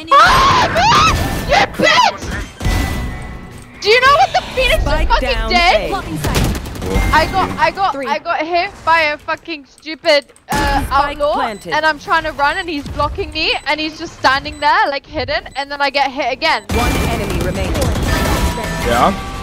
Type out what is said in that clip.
Oh, you bitch! Do you know what the Phoenix just fucking did? I got hit by a fucking stupid outlaw, and I'm trying to run, and he's blocking me, and he's just standing there like hidden, and then I get hit again. One enemy remaining. Yeah.